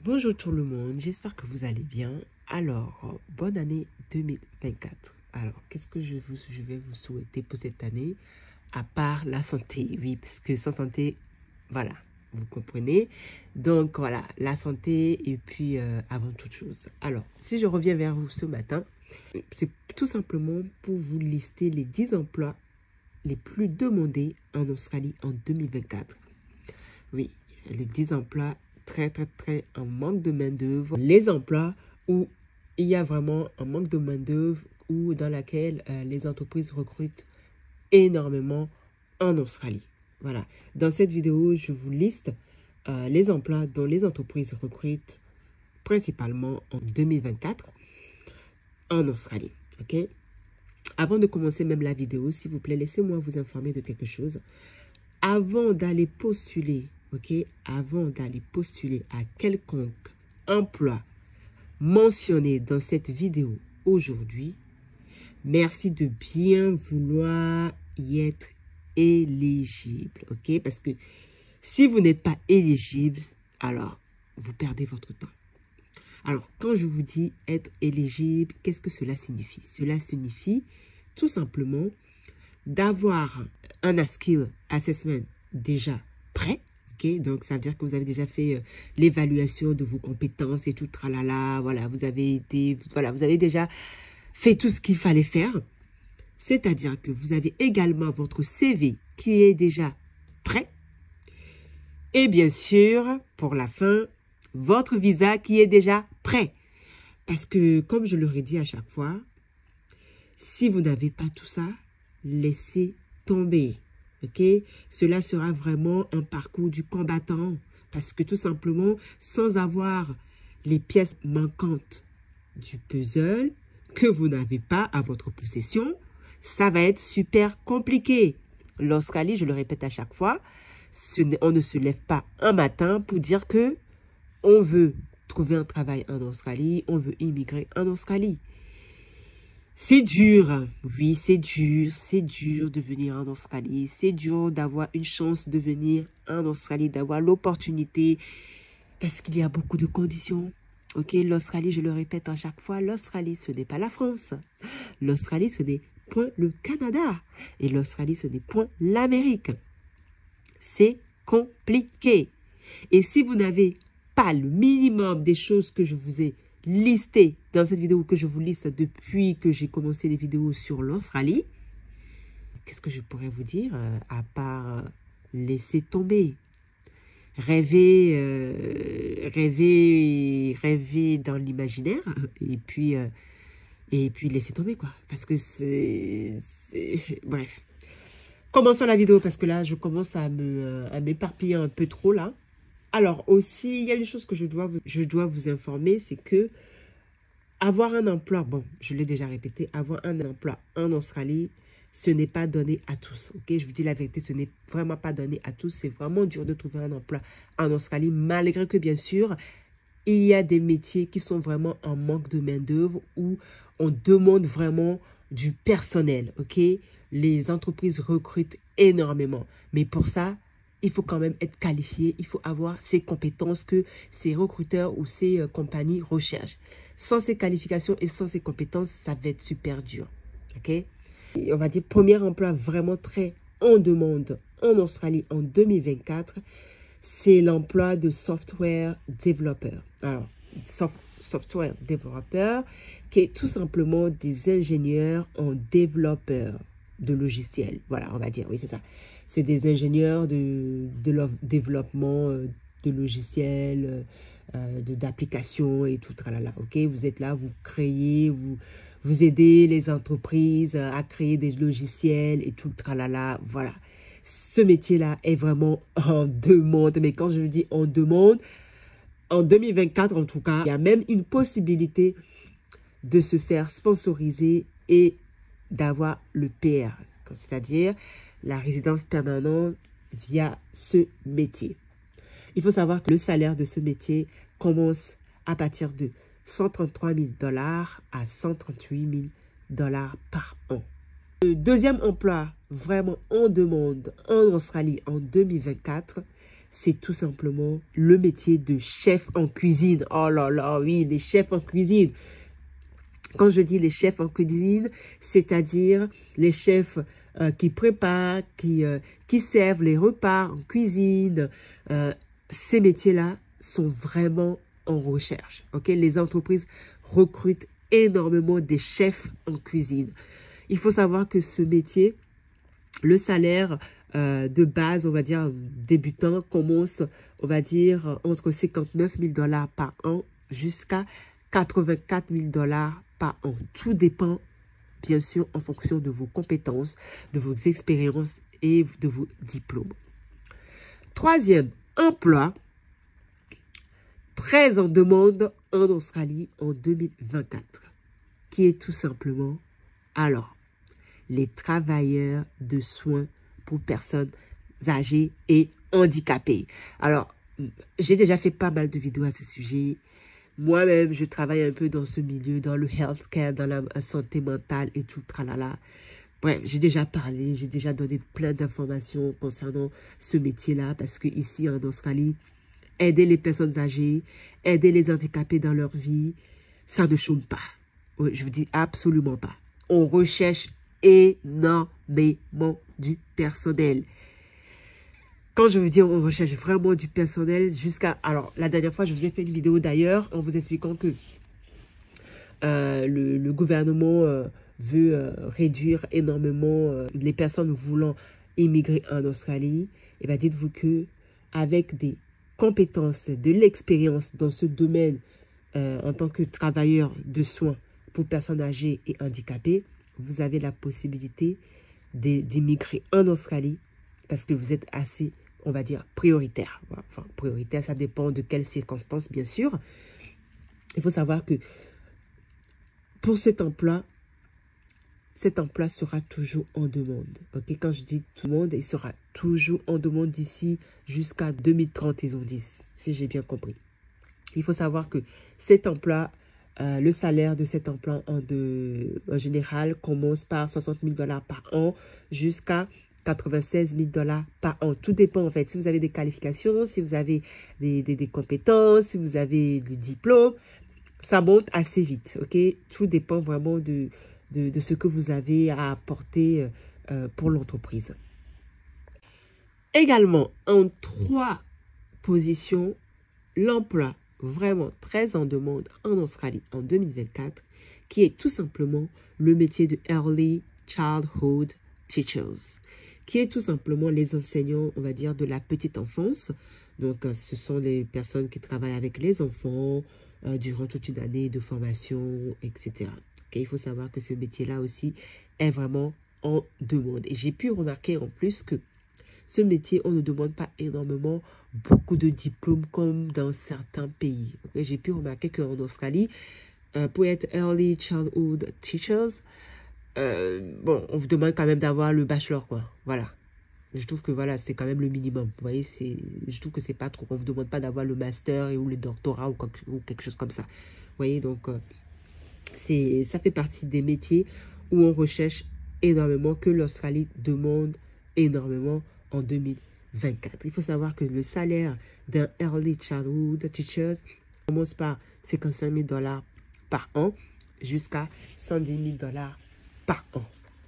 Bonjour tout le monde, j'espère que vous allez bien. Alors, bonne année 2024. Alors, qu'est-ce que je vais vous souhaiter pour cette année, à part la santé? Oui, parce que sans santé, voilà, vous comprenez. Donc, voilà, la santé et puis avant toute chose. Alors, si je reviens vers vous ce matin, c'est tout simplement pour vous lister les 10 emplois les plus demandés en Australie en 2024. Oui, les 10 emplois très en manque de main-d'œuvre. Les emplois où il y a vraiment un manque de main-d'œuvre ou dans laquelle les entreprises recrutent énormément en Australie. Voilà. Dans cette vidéo, je vous liste les emplois dont les entreprises recrutent principalement en 2024 en Australie. Ok? Avant de commencer même la vidéo, s'il vous plaît, laissez-moi vous informer de quelque chose. Avant d'aller postuler, ok, avant d'aller postuler à quelconque emploi mentionné dans cette vidéo aujourd'hui, merci de bien vouloir y être éligible, ok, parce que si vous n'êtes pas éligible, alors vous perdez votre temps. Alors, quand je vous dis être éligible, qu'est-ce que cela signifie? Cela signifie tout simplement d'avoir un skill assessment déjà prêt. Okay? Donc, ça veut dire que vous avez déjà fait l'évaluation de vos compétences et tout, tralala. Voilà, vous avez déjà fait tout ce qu'il fallait faire. C'est-à-dire que vous avez également votre CV qui est déjà prêt. Et bien sûr, pour la fin, votre visa qui est déjà prêt. Parce que, comme je l'aurais dit à chaque fois, si vous n'avez pas tout ça, laissez tomber. Ok? Cela sera vraiment un parcours du combattant. Parce que tout simplement, sans avoir les pièces manquantes du puzzle que vous n'avez pas à votre possession, ça va être super compliqué. L'Australie, je le répète à chaque fois, on ne se lève pas un matin pour dire que on veut trouver un travail en Australie, on veut immigrer en Australie. C'est dur, oui, c'est dur de venir en Australie, c'est dur d'avoir une chance de venir en Australie, d'avoir l'opportunité, parce qu'il y a beaucoup de conditions. Ok, l'Australie, je le répète à chaque fois, l'Australie, ce n'est pas la France. L'Australie, ce n'est point le Canada. Et l'Australie, ce n'est point l'Amérique. C'est compliqué. Et si vous n'avez pas le minimum des choses que je vous ai listées dans cette vidéo, que je vous liste depuis que j'ai commencé les vidéos sur l'Australie, qu'est-ce que je pourrais vous dire à part laisser tomber, rêver dans l'imaginaire et puis laisser tomber quoi, parce que c'est bref. Commençons la vidéo parce que là je commence à m'éparpiller un peu trop là. Alors aussi, il y a une chose que je dois vous informer, c'est que avoir un emploi, bon, je l'ai déjà répété, avoir un emploi en Australie, ce n'est pas donné à tous. Ok, je vous dis la vérité, ce n'est vraiment pas donné à tous. C'est vraiment dur de trouver un emploi en Australie, malgré que bien sûr, il y a des métiers qui sont vraiment en manque de main-d'œuvre où on demande vraiment du personnel. Ok, les entreprises recrutent énormément, mais pour ça, il faut quand même être qualifié, il faut avoir ces compétences que ces recruteurs ou ces compagnies recherchent. Sans ces qualifications et sans ces compétences, ça va être super dur. Ok? Et on va dire premier emploi vraiment très en demande en Australie en 2024, c'est l'emploi de software développeur. Alors, software développeur, qui est tout simplement des ingénieurs en développeur de logiciels. Voilà, on va dire, oui, c'est ça. C'est des ingénieurs de développement de logiciels, d'applications et tout, tralala. Ok, vous êtes là, vous créez, vous aidez les entreprises à créer des logiciels et tout, tralala. Voilà. Ce métier-là est vraiment en demande. Mais quand je dis en demande, en 2024 en tout cas, il y a même une possibilité de se faire sponsoriser et d'avoir le PR, c'est-à-dire la résidence permanente via ce métier. Il faut savoir que le salaire de ce métier commence à partir de 133 000 $ à 138 000 $ par an. Le deuxième emploi vraiment en demande en Australie en 2024, c'est tout simplement le métier de chef en cuisine. Oh là là, oui, les chefs en cuisine. Quand je dis les chefs en cuisine, c'est-à-dire les chefs qui préparent, qui servent les repas en cuisine. Ces métiers-là sont vraiment en recherche. Ok, les entreprises recrutent énormément des chefs en cuisine. Il faut savoir que ce métier, le salaire de base, on va dire débutant, commence, on va dire, entre 59 000 $ par an jusqu'à 84 000 $ par an. Tout dépend, bien sûr, en fonction de vos compétences, de vos expériences et de vos diplômes. Troisième emploi, très en demande en Australie en 2024, qui est tout simplement, alors, les travailleurs de soins pour personnes âgées et handicapées. Alors, j'ai déjà fait pas mal de vidéos à ce sujet. Moi-même, je travaille un peu dans ce milieu, dans le healthcare, dans la santé mentale et tout, tralala. Bref, j'ai déjà parlé, j'ai déjà donné plein d'informations concernant ce métier-là, parce que ici en Australie, aider les personnes âgées, aider les handicapés dans leur vie, ça ne chôme pas. Je vous dis absolument pas. On recherche énormément du personnel. Quand je veux dire on recherche vraiment du personnel jusqu'à... Alors, la dernière fois, je vous ai fait une vidéo d'ailleurs en vous expliquant que le gouvernement veut réduire énormément les personnes voulant immigrer en Australie. Et bien, dites-vous que avec des compétences, de l'expérience dans ce domaine en tant que travailleur de soins pour personnes âgées et handicapées, vous avez la possibilité d'immigrer en Australie parce que vous êtes assez, on va dire, prioritaire. Enfin, prioritaire, ça dépend de quelles circonstances, bien sûr. Il faut savoir que pour cet emploi sera toujours en demande. Ok, quand je dis tout le monde, il sera toujours en demande d'ici jusqu'à 2030, ils ont dit, si j'ai bien compris. Il faut savoir que cet emploi, le salaire de cet emploi en général commence par 60 000 $ par an jusqu'à 96 000 $ par an. Tout dépend en fait. Si vous avez des qualifications, si vous avez des compétences, si vous avez le diplôme, ça monte assez vite. Ok, tout dépend vraiment de ce que vous avez à apporter pour l'entreprise. Également, en 3 positions, l'emploi vraiment très en demande en Australie en 2024, qui est tout simplement le métier de Early Childhood Teachers, qui est tout simplement les enseignants, on va dire, de la petite enfance. Donc, ce sont les personnes qui travaillent avec les enfants durant toute une année de formation, etc. Okay, il faut savoir que ce métier-là aussi est vraiment en demande. Et j'ai pu remarquer en plus que ce métier, on ne demande pas énormément beaucoup de diplômes comme dans certains pays. Okay? J'ai pu remarquer qu'en Australie, pour être Early Childhood Teachers, bon, on vous demande quand même d'avoir le bachelor, quoi. Voilà. Je trouve que voilà, c'est quand même le minimum. Vous voyez, je trouve que c'est pas trop. On ne vous demande pas d'avoir le master ou le doctorat ou quelque chose comme ça. Vous voyez, donc, ça fait partie des métiers où on recherche énormément, que l'Australie demande énormément en 2024. Il faut savoir que le salaire d'un Early Childhood Teachers commence par 55 000 $ par an jusqu'à 110 000 $ par an.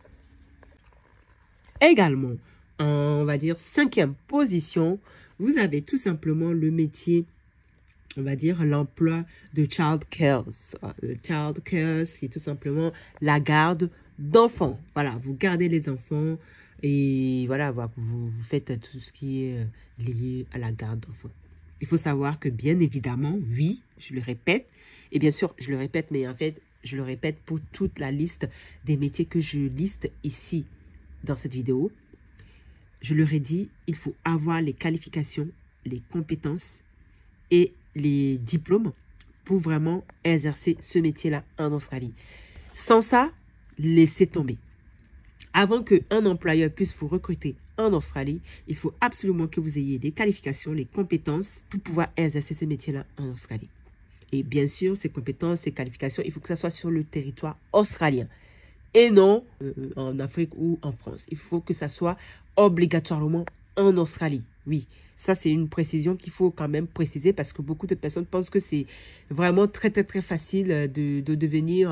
Également, on va dire 5e position, vous avez tout simplement le métier, on va dire l'emploi de child care. Child care, c'est tout simplement la garde d'enfants. Voilà, vous gardez les enfants et voilà, vous faites tout ce qui est lié à la garde d'enfants. Il faut savoir que bien évidemment, oui, je le répète, et bien sûr, je le répète, mais en fait, je le répète pour toute la liste des métiers que je liste ici dans cette vidéo. Je leur ai dit, il faut avoir les qualifications, les compétences et les diplômes pour vraiment exercer ce métier-là en Australie. Sans ça, laissez tomber. Avant qu'un employeur puisse vous recruter en Australie, il faut absolument que vous ayez les qualifications, les compétences pour pouvoir exercer ce métier-là en Australie. Et bien sûr, ces compétences, ces qualifications, il faut que ça soit sur le territoire australien et non en Afrique ou en France. Il faut que ça soit obligatoirement en Australie. Oui, ça c'est une précision qu'il faut quand même préciser parce que beaucoup de personnes pensent que c'est vraiment très, très, très facile de devenir,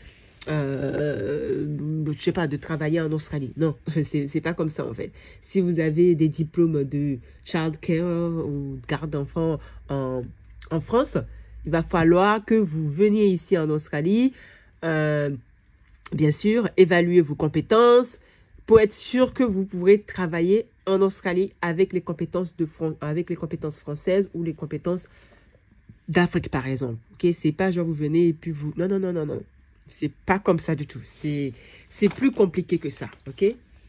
je sais pas, de travailler en Australie. Non, c'est pas comme ça en fait. Si vous avez des diplômes de child care ou garde d'enfants en France, il va falloir que vous veniez ici en Australie, euh, bien sûr, évaluer vos compétences pour être sûr que vous pourrez travailler en Australie avec les compétences avec les compétences françaises ou les compétences d'Afrique, par exemple. Ok, c'est pas genre vous venez et puis vous... Non, non, non, non, non. C'est pas comme ça du tout. C'est plus compliqué que ça. Ok.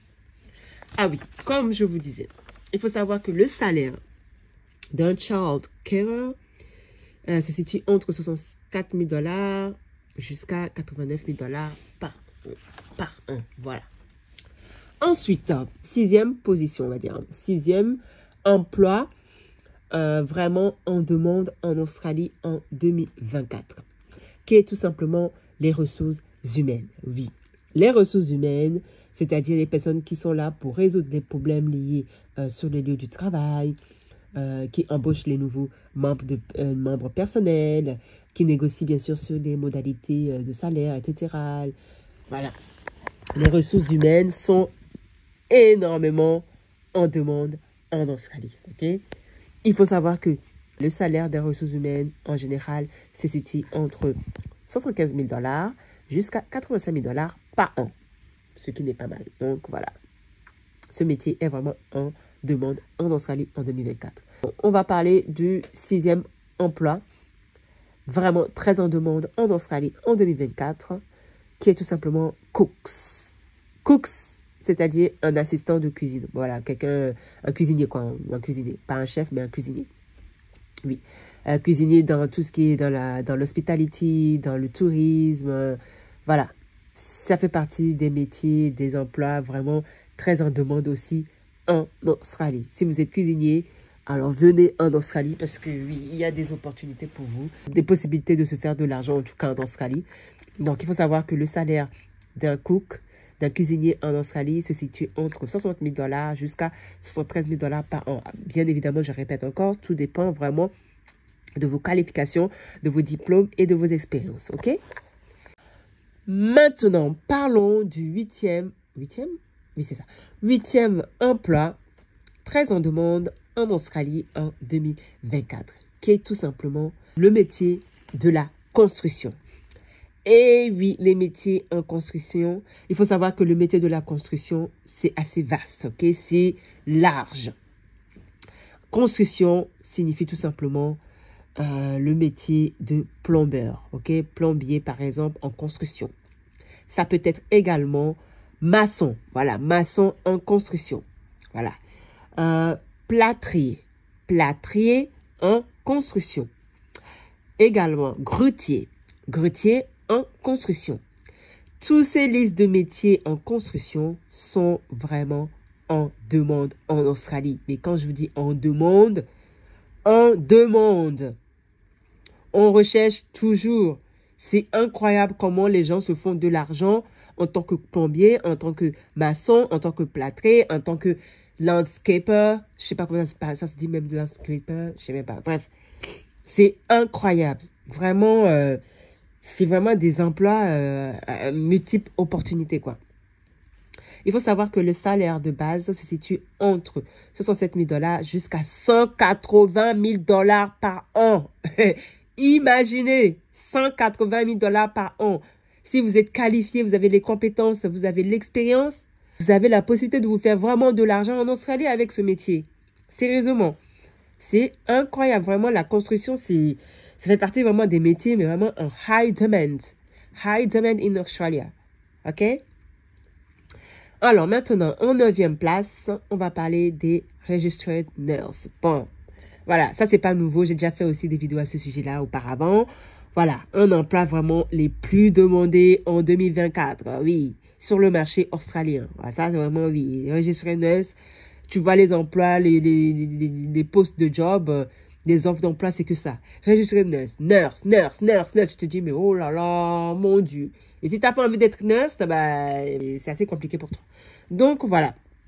Ah oui, comme je vous disais, il faut savoir que le salaire d'un child carer se situe entre 64 000 $ jusqu'à 89 000 $ par an. Voilà. Ensuite, sixième position, on va dire. Sixième emploi vraiment en demande en Australie en 2024, qui est tout simplement les ressources humaines. Oui, les ressources humaines, c'est-à-dire les personnes qui sont là pour résoudre les problèmes liés sur les lieux du travail, qui embauchent les nouveaux membres personnels, qui négocient bien sûr sur les modalités de salaire, etc. Voilà. Les ressources humaines sont énormément en demande en Australie. Okay? Il faut savoir que le salaire des ressources humaines, en général, se situe entre 75 000 $ jusqu'à 85 000 $ par an, ce qui n'est pas mal. Donc, voilà. Ce métier est vraiment en demande en Australie en 2024. On va parler du sixième emploi, vraiment très en demande en Australie en 2024, qui est tout simplement cooks. Cooks, c'est-à-dire un assistant de cuisine. Voilà, quelqu'un, un cuisinier quoi, un cuisinier. Pas un chef, mais un cuisinier. Oui, cuisinier dans tout ce qui est dans l'hospitality, dans le tourisme. Voilà, ça fait partie des métiers, des emplois vraiment très en demande aussi en Australie. Si vous êtes cuisinier, alors venez en Australie parce que oui, il y a des opportunités pour vous, des possibilités de se faire de l'argent en tout cas en Australie. Donc, il faut savoir que le salaire d'un cook, d'un cuisinier en Australie se situe entre 60 000 $ jusqu'à 73 000 $ par an. Bien évidemment, je répète encore, tout dépend vraiment de vos qualifications, de vos diplômes et de vos expériences. OK? Maintenant, parlons du huitième oui, c'est ça. Huitième emploi, très en demande en Australie en 2024, qui est tout simplement le métier de la construction. Et oui, les métiers en construction, il faut savoir que le métier de la construction, c'est assez vaste, ok? C'est large. Construction signifie tout simplement le métier de plombeur, ok? Plombier, par exemple, en construction. Ça peut être également maçon, voilà, maçon en construction, voilà. Plâtrier, plâtrier en construction. Également, grutier, grutier en construction. Tous ces listes de métiers en construction sont vraiment en demande en Australie. Mais quand je vous dis en demande, on recherche toujours. C'est incroyable comment les gens se font de l'argent en tant que plombier, en tant que maçon, en tant que plâtrier, en tant que landscaper. Je sais pas comment ça se dit même landscaper, je sais même pas. Bref, c'est incroyable. Vraiment, c'est vraiment des emplois multiples opportunités, quoi. Il faut savoir que le salaire de base se situe entre 67 000 $ jusqu'à 180 000 $ par an. Imaginez, 180 000 $ par an. Si vous êtes qualifié, vous avez les compétences, vous avez l'expérience, vous avez la possibilité de vous faire vraiment de l'argent en Australie avec ce métier. Sérieusement, c'est incroyable. Vraiment, la construction, ça fait partie vraiment des métiers, mais vraiment un high demand. High demand in Australia. OK? Alors, maintenant, en 9e place, on va parler des registered nurses. Bon, voilà, ça, c'est pas nouveau. J'ai déjà fait aussi des vidéos à ce sujet-là auparavant. Voilà, un emploi vraiment les plus demandés en 2024. Oui, sur le marché australien. Voilà, ça, c'est vraiment, oui, registered nurse. Tu vois les emplois, les postes de job, les offres d'emploi, c'est que ça. Registered nurse, nurse. Je te dis, mais oh là là, mon Dieu. Et si tu n'as pas envie d'être nurse, bah, c'est assez compliqué pour toi. Donc, voilà.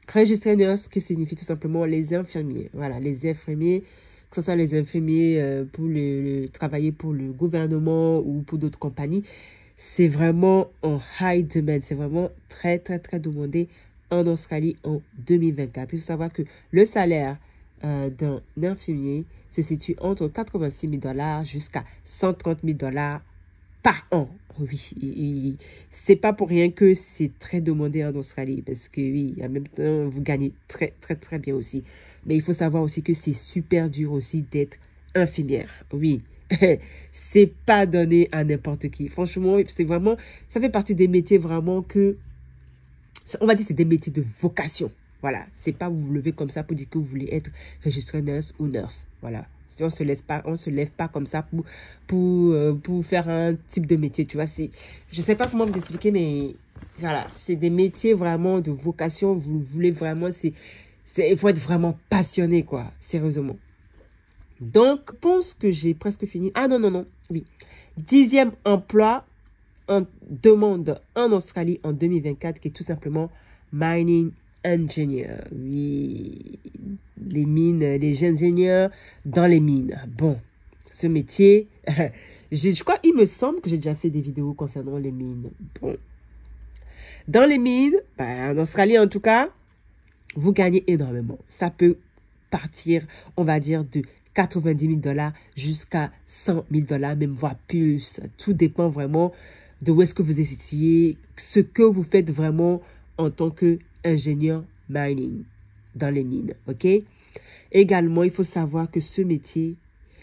Registered nurse, qui signifie tout simplement les infirmiers. Voilà, les infirmiers, que ce soit les infirmiers pour travailler pour le gouvernement ou pour d'autres compagnies, c'est vraiment en high demand. C'est vraiment très, très, très demandé en Australie en 2024. Il faut savoir que le salaire d'un infirmier se situe entre 86 000 $ jusqu'à 130 000 $ par an. Oui, c'est pas pour rien que c'est très demandé en Australie, parce que oui, en même temps, vous gagnez très, très, très bien aussi. Mais il faut savoir aussi que c'est super dur aussi d'être infirmière. Oui, c'est pas donné à n'importe qui. Franchement, c'est vraiment, ça fait partie des métiers vraiment que, on va dire, c'est des métiers de vocation. Voilà, c'est pas vous vous levez comme ça pour dire que vous voulez être registré nurse ou nurse. Voilà, si on se lève pas comme ça pour faire un type de métier, tu vois. Je sais pas comment vous expliquer, mais voilà, c'est des métiers vraiment de vocation. Vous voulez vraiment, il faut être vraiment passionné, quoi, sérieusement. Donc, je pense que j'ai presque fini. Ah non, non, non, oui. 10e emploi en demande en Australie en 2024, qui est tout simplement mining engineer. Oui, les mines, les ingénieurs dans les mines. Bon, ce métier, je crois, il me semble que j'ai déjà fait des vidéos concernant les mines. Bon, dans les mines, en Australie en tout cas, vous gagnez énormément. Ça peut partir, on va dire, de 90 000 $ jusqu'à 100 000 $, même voire plus. Tout dépend vraiment de où est-ce que vous étiez, ce que vous faites vraiment en tant qu'ingénieur mining dans les mines, ok? Également, il faut savoir que ce métier,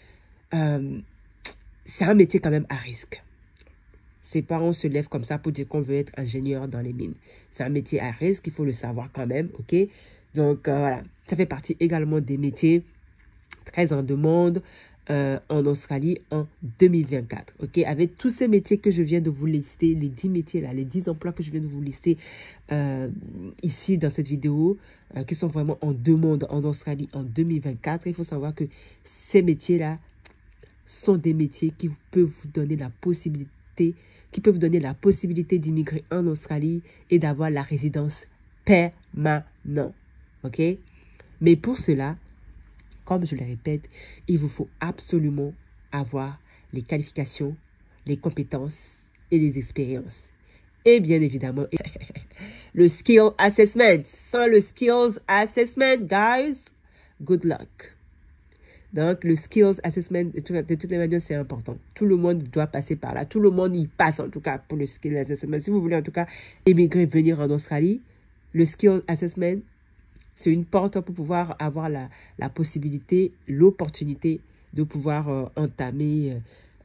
c'est un métier quand même à risque. Ses parents se lèvent comme ça pour dire qu'on veut être ingénieur dans les mines. C'est un métier à risque, il faut le savoir quand même, ok? Donc, voilà, ça fait partie également des métiers très en demande en Australie en 2024, ok? Avec tous ces métiers que je viens de vous lister, les 10 métiers là, les 10 emplois que je viens de vous lister ici dans cette vidéo, qui sont vraiment en demande en Australie en 2024, il faut savoir que ces métiers-là sont des métiers qui peuvent vous donner la possibilité, d'immigrer en Australie et d'avoir la résidence permanente, ok? Mais pour cela, comme je le répète, il vous faut absolument avoir les qualifications, les compétences et les expériences. Et bien évidemment, le skill assessment. Sans le skills assessment, guys, good luck. Donc, le skills assessment, de toutes les manières, c'est important. Tout le monde doit passer par là. Tout le monde y passe, en tout cas, pour le skills assessment. Si vous voulez, en tout cas, émigrer, venir en Australie, le skills assessment, c'est une porte pour pouvoir avoir la possibilité, l'opportunité de pouvoir entamer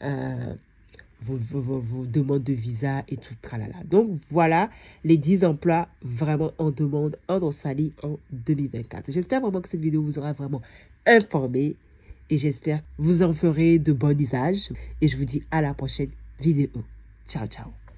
vos demandes de visa et tout tralala. Donc, voilà les 10 emplois vraiment en demande en Australie en 2024. J'espère vraiment que cette vidéo vous aura vraiment informé et j'espère que vous en ferez de bon usage. Et je vous dis à la prochaine vidéo. Ciao, ciao.